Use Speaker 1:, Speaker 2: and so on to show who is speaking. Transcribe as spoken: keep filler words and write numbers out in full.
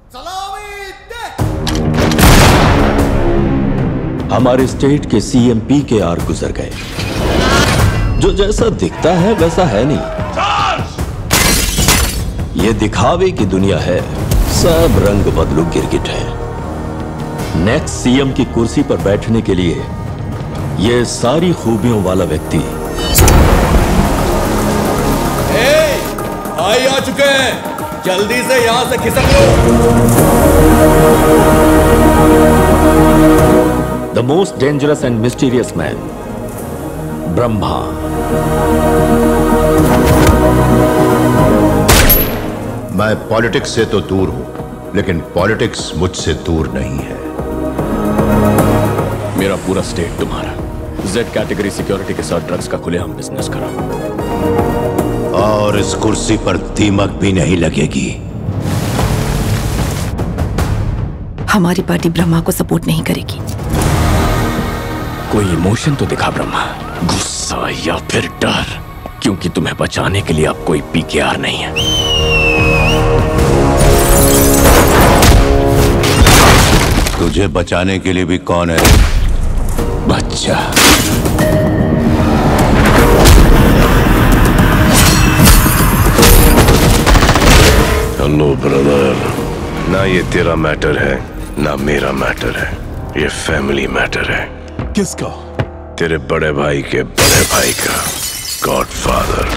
Speaker 1: हमारे स्टेट के CM P के आर गुजर गए। जो जैसा दिखता है वैसा है नहीं। ये दिखावे की दुनिया है, सब रंग बदलू गिरगिट है। नेक्स्ट सीएम की कुर्सी पर बैठने के लिए ये सारी खूबियों वाला व्यक्ति
Speaker 2: ए, भाई आ चुके हैं, जल्दी से यहां से खिसक लो।
Speaker 1: The most dangerous and mysterious man, Brahma.
Speaker 3: मैं पॉलिटिक्स से तो दूर हूं, लेकिन पॉलिटिक्स मुझसे दूर नहीं है।
Speaker 4: मेरा पूरा स्टेट तुम्हारा। जेड कैटेगरी सिक्योरिटी के साथ ड्रग्स का खुलेआम बिजनेस करो।
Speaker 3: और इस कुर्सी पर दीमक भी नहीं लगेगी।
Speaker 5: हमारी पार्टी ब्रह्मा को सपोर्ट नहीं करेगी।
Speaker 4: कोई इमोशन तो दिखा ब्रह्मा, गुस्सा या फिर डर, क्योंकि तुम्हें बचाने के लिए अब कोई पीकेआर नहीं है।
Speaker 3: तुझे बचाने के लिए भी कौन है?
Speaker 4: बच्चा।
Speaker 6: हेलो ब्रदर, ना ये तेरा मैटर है ना मेरा मैटर है, ये फैमिली मैटर है।
Speaker 7: किसका?
Speaker 6: तेरे बड़े भाई के बड़े भाई का, गॉडफादर।